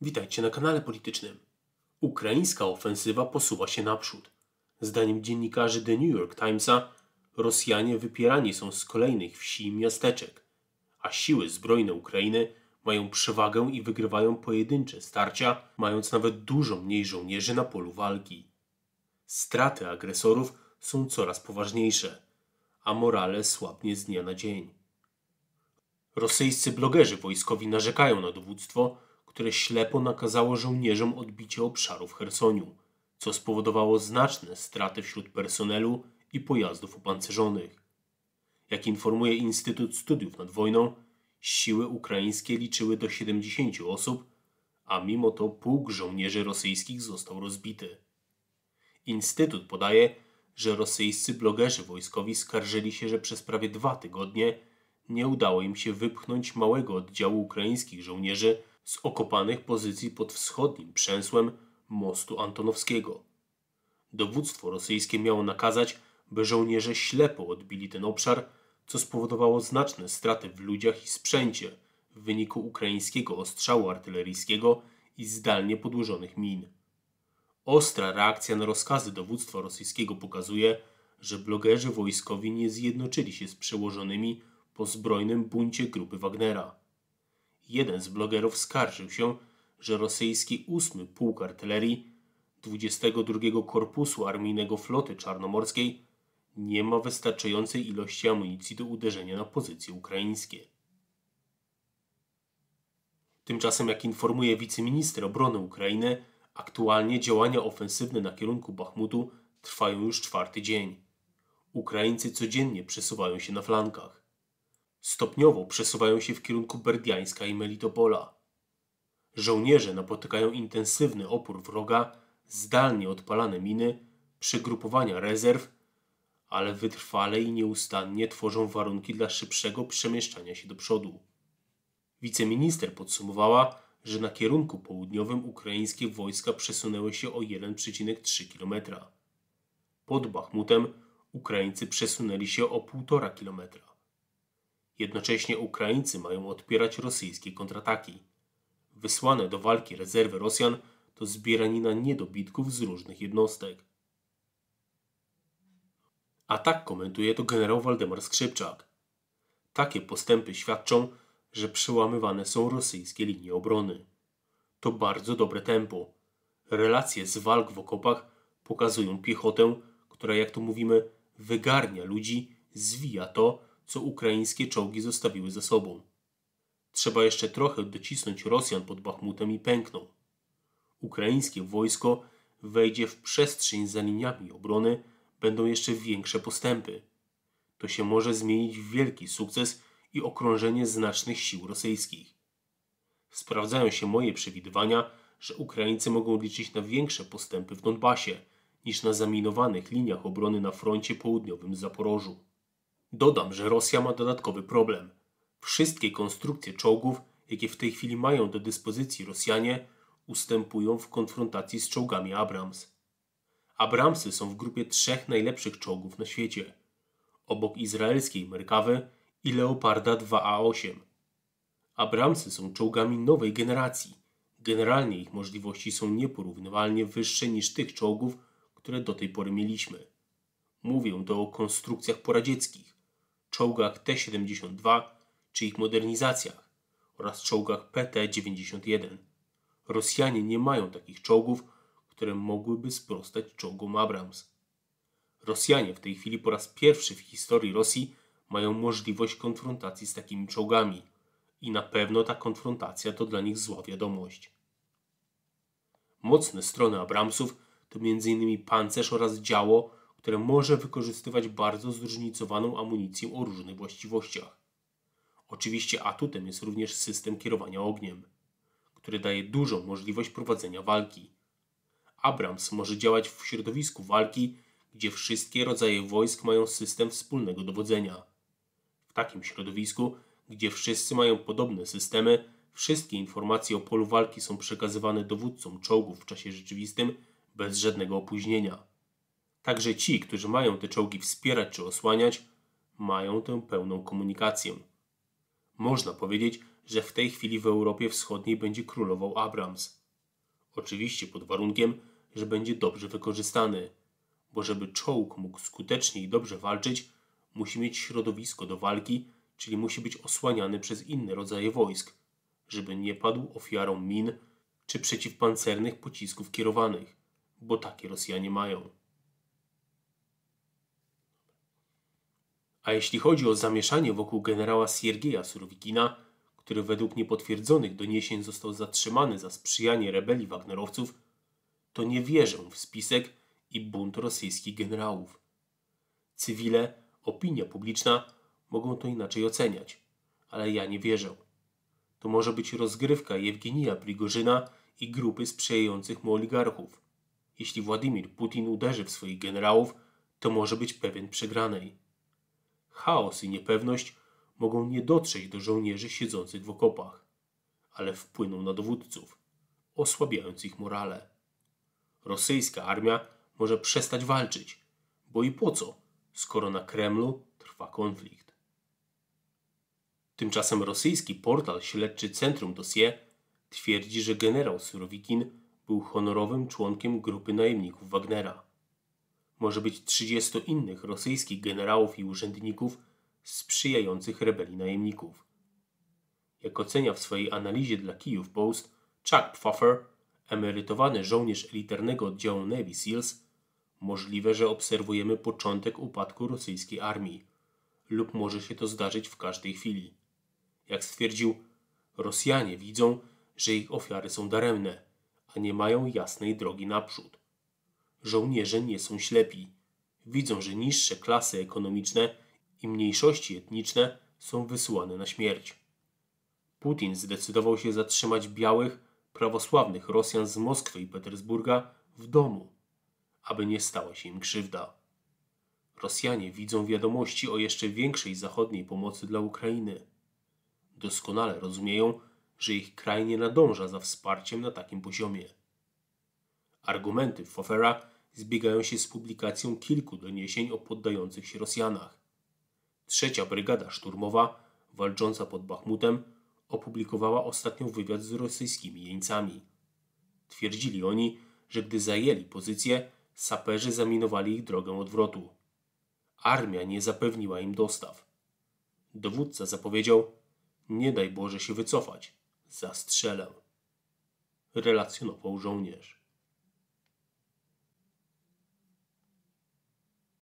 Witajcie na kanale politycznym. Ukraińska ofensywa posuwa się naprzód. Zdaniem dziennikarzy The New York Timesa Rosjanie wypierani są z kolejnych wsi i miasteczek, a siły zbrojne Ukrainy mają przewagę i wygrywają pojedyncze starcia, mając nawet dużo mniej żołnierzy na polu walki. Straty agresorów są coraz poważniejsze, a morale słabnie z dnia na dzień. Rosyjscy blogerzy wojskowi narzekają na dowództwo, które ślepo nakazało żołnierzom odbicie obszaru w Chersoniu, co spowodowało znaczne straty wśród personelu i pojazdów opancerzonych. Jak informuje Instytut Studiów nad Wojną, siły ukraińskie liczyły do 70 osób, a mimo to pułk żołnierzy rosyjskich został rozbity. Instytut podaje, że rosyjscy blogerzy wojskowi skarżyli się, że przez prawie 2 tygodnie nie udało im się wypchnąć małego oddziału ukraińskich żołnierzy z okopanych pozycji pod wschodnim przęsłem mostu Antonowskiego. Dowództwo rosyjskie miało nakazać, by żołnierze ślepo odbili ten obszar, co spowodowało znaczne straty w ludziach i sprzęcie w wyniku ukraińskiego ostrzału artyleryjskiego i zdalnie podłożonych min. Ostra reakcja na rozkazy dowództwa rosyjskiego pokazuje, że blogerzy wojskowi nie zjednoczyli się z przełożonymi po zbrojnym buncie grupy Wagnera. Jeden z blogerów skarżył się, że rosyjski 8 Pułk Artylerii 22 Korpusu Armijnego Floty Czarnomorskiej nie ma wystarczającej ilości amunicji do uderzenia na pozycje ukraińskie. Tymczasem, jak informuje wiceminister obrony Ukrainy, aktualnie działania ofensywne na kierunku Bachmutu trwają już 4. dzień. Ukraińcy codziennie przesuwają się na flankach. Stopniowo przesuwają się w kierunku Berdiańska i Melitopola. Żołnierze napotykają intensywny opór wroga, zdalnie odpalane miny, przegrupowania rezerw, ale wytrwale i nieustannie tworzą warunki dla szybszego przemieszczania się do przodu. Wiceminister podsumowała, że na kierunku południowym ukraińskie wojska przesunęły się o 1,3 km. Pod Bachmutem Ukraińcy przesunęli się o 1,5 km. Jednocześnie Ukraińcy mają odpierać rosyjskie kontrataki. Wysłane do walki rezerwy Rosjan to zbieranina niedobitków z różnych jednostek. A tak komentuje to generał Waldemar Skrzypczak. Takie postępy świadczą, że przełamywane są rosyjskie linie obrony. To bardzo dobre tempo. Relacje z walk w okopach pokazują piechotę, która, jak to mówimy, wygarnia ludzi, zwija to, co ukraińskie czołgi zostawiły za sobą. Trzeba jeszcze trochę docisnąć Rosjan pod Bachmutem i pękną. Ukraińskie wojsko wejdzie w przestrzeń za liniami obrony, będą jeszcze większe postępy. To się może zmienić w wielki sukces i okrążenie znacznych sił rosyjskich. Sprawdzają się moje przewidywania, że Ukraińcy mogą liczyć na większe postępy w Donbasie niż na zaminowanych liniach obrony na froncie południowym Zaporożu. Dodam, że Rosja ma dodatkowy problem. Wszystkie konstrukcje czołgów, jakie w tej chwili mają do dyspozycji Rosjanie, ustępują w konfrontacji z czołgami Abrams. Abramsy są w grupie 3 najlepszych czołgów na świecie, obok izraelskiej Merkawy i Leoparda 2A8. Abramsy są czołgami nowej generacji. Generalnie ich możliwości są nieporównywalnie wyższe niż tych czołgów, które do tej pory mieliśmy. Mówię to o konstrukcjach poradzieckich, czołgach T-72 czy ich modernizacjach oraz czołgach PT-91. Rosjanie nie mają takich czołgów, które mogłyby sprostać czołgom Abrams. Rosjanie w tej chwili po raz pierwszy w historii Rosji mają możliwość konfrontacji z takimi czołgami i na pewno ta konfrontacja to dla nich zła wiadomość. Mocne strony Abramsów to m.in. pancerz oraz działo, które może wykorzystywać bardzo zróżnicowaną amunicję o różnych właściwościach. Oczywiście atutem jest również system kierowania ogniem, który daje dużą możliwość prowadzenia walki. Abrams może działać w środowisku walki, gdzie wszystkie rodzaje wojsk mają system wspólnego dowodzenia. W takim środowisku, gdzie wszyscy mają podobne systemy, wszystkie informacje o polu walki są przekazywane dowódcom czołgów w czasie rzeczywistym bez żadnego opóźnienia. Także ci, którzy mają te czołgi wspierać czy osłaniać, mają tę pełną komunikację. Można powiedzieć, że w tej chwili w Europie Wschodniej będzie królował Abrams. Oczywiście pod warunkiem, że będzie dobrze wykorzystany, bo żeby czołg mógł skutecznie i dobrze walczyć, musi mieć środowisko do walki, czyli musi być osłaniany przez inne rodzaje wojsk, żeby nie padł ofiarą min czy przeciwpancernych pocisków kierowanych, bo takie Rosjanie mają. A jeśli chodzi o zamieszanie wokół generała Siergieja Surowikina, który według niepotwierdzonych doniesień został zatrzymany za sprzyjanie rebelii wagnerowców, to nie wierzę w spisek i bunt rosyjskich generałów. Cywile, opinia publiczna mogą to inaczej oceniać, ale ja nie wierzę. To może być rozgrywka Jewgenija Prigorzyna i grupy sprzyjających mu oligarchów. Jeśli Władimir Putin uderzy w swoich generałów, to może być pewien przegranej. Chaos i niepewność mogą nie dotrzeć do żołnierzy siedzących w okopach, ale wpłyną na dowódców, osłabiając ich morale. Rosyjska armia może przestać walczyć, bo i po co, skoro na Kremlu trwa konflikt. Tymczasem rosyjski portal śledczy Centrum Dossier twierdzi, że generał Surowikin był honorowym członkiem grupy najemników Wagnera. Może być 30 innych rosyjskich generałów i urzędników sprzyjających rebelii najemników. Jak ocenia w swojej analizie dla Kyiv Post Chuck Pfeffer, emerytowany żołnierz elitarnego oddziału Navy Seals, możliwe, że obserwujemy początek upadku rosyjskiej armii lub może się to zdarzyć w każdej chwili. Jak stwierdził, Rosjanie widzą, że ich ofiary są daremne, a nie mają jasnej drogi naprzód. Żołnierze nie są ślepi. Widzą, że niższe klasy ekonomiczne i mniejszości etniczne są wysyłane na śmierć. Putin zdecydował się zatrzymać białych, prawosławnych Rosjan z Moskwy i Petersburga w domu, aby nie stała się im krzywda. Rosjanie widzą wiadomości o jeszcze większej zachodniej pomocy dla Ukrainy. Doskonale rozumieją, że ich kraj nie nadąża za wsparciem na takim poziomie. Argumenty Pfeffera zbiegają się z publikacją kilku doniesień o poddających się Rosjanach. 3. Brygada Szturmowa, walcząca pod Bachmutem, opublikowała ostatnio wywiad z rosyjskimi jeńcami. Twierdzili oni, że gdy zajęli pozycję, saperzy zaminowali ich drogę odwrotu. Armia nie zapewniła im dostaw. Dowódca zapowiedział: nie daj Boże się wycofać, zastrzelę. Relacjonował żołnierz.